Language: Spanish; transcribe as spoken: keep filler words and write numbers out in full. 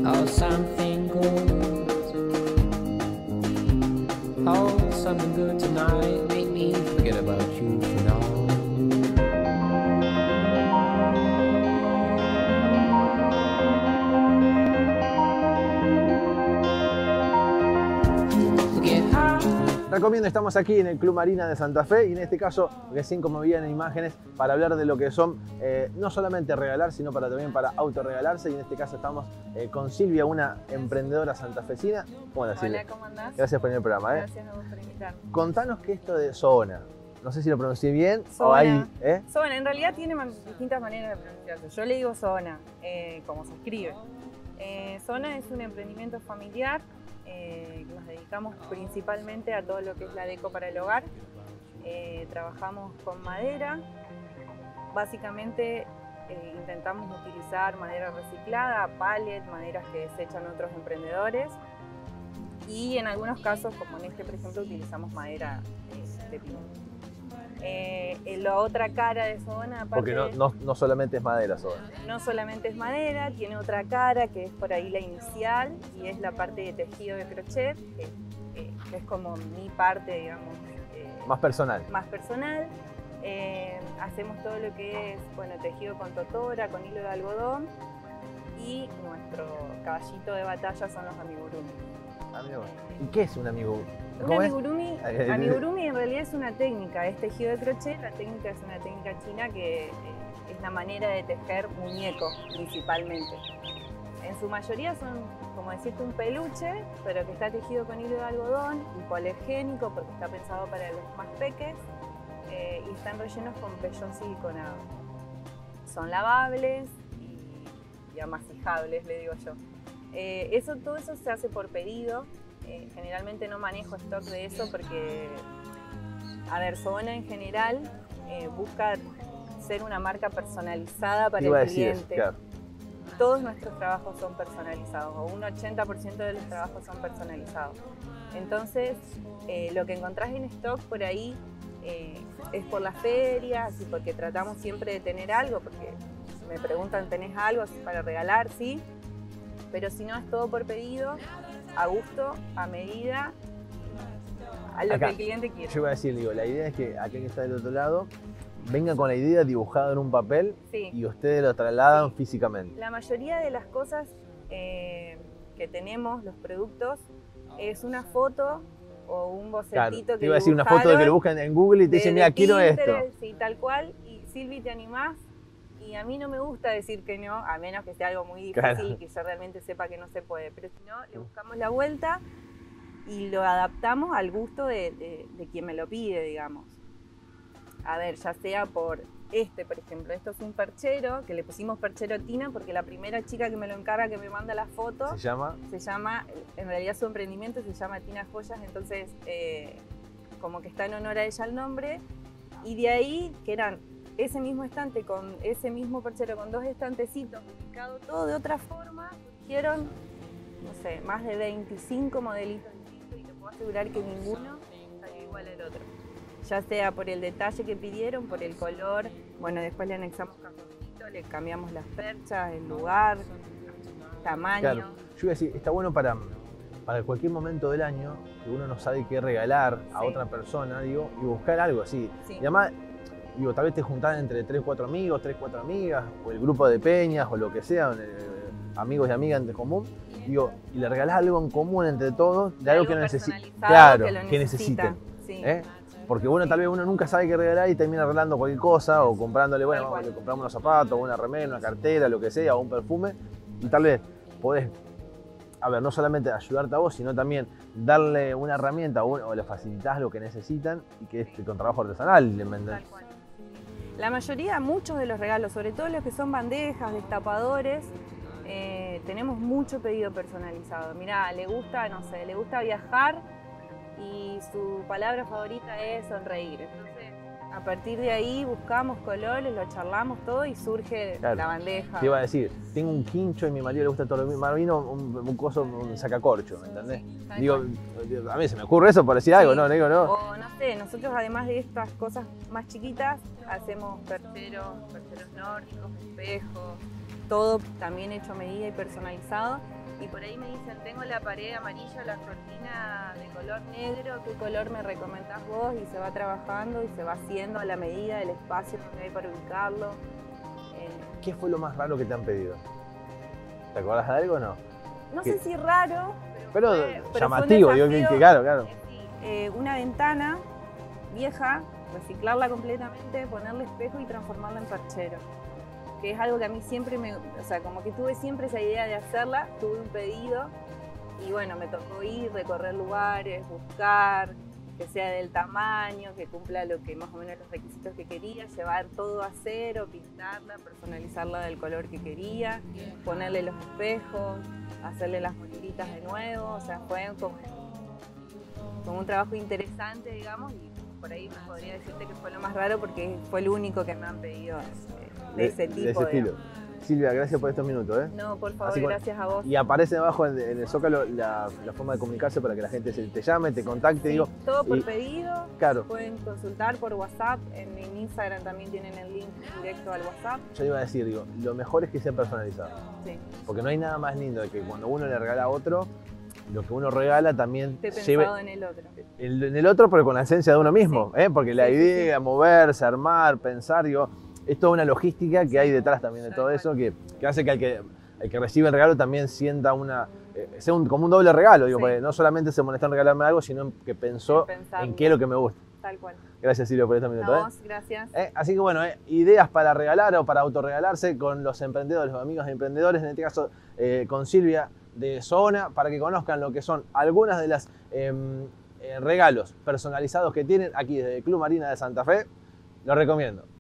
Oh, something good. Oh, something good tonight. Make me forget about you for now. Recomiendo, estamos aquí en el Club Marina de Santa Fe y en este caso, recién como veían en imágenes, para hablar de lo que son eh, no solamente regalar, sino para, también para autorregalarse. Y en este caso estamos eh, con Silvia, una emprendedora santafesina. Hola, Silvia. ¿Cómo andás? Gracias por venir al programa. ¿eh? Gracias a vos por invitarme. Contanos qué es esto de Zona. No sé si lo pronuncié bien Zona. o hay... ¿eh? Zona, en realidad tiene distintas maneras de pronunciarse. Yo le digo Zona, eh, como se escribe. Eh, Zona es un emprendimiento familiar. Eh, nos dedicamos principalmente a todo lo que es la deco para el hogar. Eh, trabajamos con madera. Básicamente eh, intentamos utilizar madera reciclada, pallet, maderas que desechan otros emprendedores. Y en algunos casos, como en este por ejemplo, utilizamos madera eh, de pino. Eh, en la otra cara de Zona, aparte, porque no, no, no solamente es madera Zona. No solamente es madera, tiene otra cara que es por ahí la inicial y es la parte de tejido de crochet, que, eh, que es como mi parte, digamos, eh, más personal. Más personal. Eh, hacemos todo lo que es, bueno, tejido con totora, con hilo de algodón, y nuestro caballito de batalla son los amigurumi. Amigo. ¿Y qué es un amigurumi? Un amigurumi, amigurumi en realidad es una técnica, es tejido de crochet. La técnica es una técnica china que eh, es la manera de tejer muñecos principalmente. En su mayoría son, como decirte, un peluche, pero que está tejido con hilo de algodón, hipoalergénico porque está pensado para los más peques, eh, y están rellenos con vellón siliconado. Son lavables y, y amasijables, le digo yo. Eh, eso, todo eso se hace por pedido. Eh, generalmente no manejo stock de eso porque, a ver, Zona en general eh, busca ser una marca personalizada para el cliente. Decir, claro. Todos nuestros trabajos son personalizados, o un ochenta por ciento de los trabajos son personalizados. Entonces, eh, lo que encontrás en stock por ahí eh, es por las ferias y porque tratamos siempre de tener algo, porque me preguntan, ¿tenés algo para regalar? Sí, pero si no es todo por pedido, a gusto, a medida, a lo acá, que el cliente quiere. Yo iba a decir, digo, la idea es que aquel que está del otro lado venga con la idea dibujada en un papel, sí, y ustedes lo trasladan, sí, físicamente. La mayoría de las cosas eh, que tenemos, los productos, es una foto o un bocetito, claro, que te iba a decir una foto de que lo buscan en Google y te dicen, mira, quiero esto. Sí, tal cual. Y Silvi, ¿te animás? Y a mí no me gusta decir que no, a menos que sea algo muy difícil, claro, que yo realmente sepa que no se puede. Pero si no, le buscamos la vuelta y lo adaptamos al gusto de, de, de quien me lo pide, digamos. A ver, ya sea por este, por ejemplo, esto es un perchero, que le pusimos perchero Tina porque la primera chica que me lo encarga, que me manda la foto, ¿se llama? Se llama, en realidad su emprendimiento se llama Tina Joyas, entonces eh, como que está en honor a ella el nombre. Y de ahí, que eran ese mismo estante con ese mismo perchero con dos estantecitos, ubicado todo de otra forma, hicieron, no sé, más de veinticinco modelitos distintos y te puedo asegurar que ninguno salió igual al otro. Ya sea por el detalle que pidieron, por el color, bueno, después le anexamos cajoncito, le cambiamos las perchas, el lugar, tamaño. Claro, yo iba a decir, está bueno para, para cualquier momento del año que uno no sabe qué regalar a, sí, otra persona, digo, y buscar algo así. Sí. Y además, digo, tal vez te juntás entre tres, cuatro amigos, tres, cuatro amigas, o el grupo de peñas, o lo que sea, eh, amigos y amigas en común, digo, y le regalás algo en común entre todos, de algo, algo que no necesiten. Claro, que, que necesiten. Sí. ¿eh? Porque bueno, tal vez uno nunca sabe qué regalar y termina regalando cualquier cosa, o comprándole, bueno, vamos, le compramos unos zapatos, una remera, una cartera, lo que sea, o un perfume, y tal vez podés, a ver, no solamente ayudarte a vos, sino también darle una herramienta o, o le facilitas lo que necesitan y que es con trabajo artesanal, ¿me entendés? La mayoría, muchos de los regalos, sobre todo los que son bandejas, destapadores, eh, tenemos mucho pedido personalizado. Mirá, le gusta, no sé, le gusta viajar y su palabra favorita es sonreír. Entonces, a partir de ahí buscamos colores, lo charlamos todo y surge, claro, la bandeja. Te iba a decir, tengo un quincho y a mi marido le gusta todo lo mismo. Marvino, un, un coso, un sacacorcho, ¿me entendés? Sí, digo, a mí se me ocurre eso por decir, sí, algo, ¿no? Digo, no. O no sé, nosotros además de estas cosas más chiquitas, hacemos percheros, percheros nórdicos, espejos, todo también hecho a medida y personalizado. Y por ahí me dicen, tengo la pared amarilla, la cortina de color negro, ¿qué color me recomendás vos? Y se va trabajando y se va haciendo a la medida del espacio que hay para ubicarlo. Eh, ¿Qué fue lo más raro que te han pedido? ¿Te acordás de algo o no? no ¿Qué? sé si raro, Pero, fue, pero llamativo, fue digo un que, desafío, que claro, claro. eh, sí, eh, una ventana vieja, reciclarla completamente, ponerle espejo y transformarla en perchero. Que es algo que a mí siempre me, o sea, como que tuve siempre esa idea de hacerla, tuve un pedido y bueno, me tocó ir, recorrer lugares, buscar, que sea del tamaño, que cumpla lo que más o menos los requisitos que quería, llevar todo a cero, pintarla, personalizarla del color que quería, ponerle los espejos, hacerle las moneditas de nuevo, o sea, fue como, como un trabajo interesante, digamos, y por ahí me podría decirte que fue lo más raro porque fue el único que me han pedido de, de ese tipo. De ese estilo. Silvia, gracias por estos minutos. ¿eh? No, por favor, Así que, gracias a vos. Y aparece abajo en, en el Zócalo la, la forma de comunicarse para que la gente se, te llame, te contacte. Sí, digo, todo por y, pedido, claro. pueden consultar por WhatsApp, en, en Instagram también tienen el link directo al WhatsApp. Yo iba a decir, digo, lo mejor es que sea personalizado. Sí. Porque no hay nada más lindo de que cuando uno le regala a otro, lo que uno regala también Esté lleve pensado en el otro. el, en el otro, pero con la esencia de uno mismo. Sí. ¿eh? Porque la Sí, sí, idea, sí. moverse, armar, pensar, digo, es toda una logística que hay detrás también de Tal todo cual. eso, que, que hace que el, que el que recibe el regalo también sienta una, eh, sea un, como un doble regalo, digo, Sí. porque no solamente se molestó en regalarme algo, sino que pensó En pensarlo. en qué es lo que me gusta. Tal cual. Gracias, Silvia, por estos minutos. A ¿eh? vos, gracias. ¿Eh? Así que bueno, eh, ideas para regalar o para autorregalarse con los emprendedores, los amigos de emprendedores, en este caso eh, con Silvia de Zona, para que conozcan lo que son algunas de las eh, eh, regalos personalizados que tienen aquí desde el Club Marina de Santa Fe. Lo recomiendo.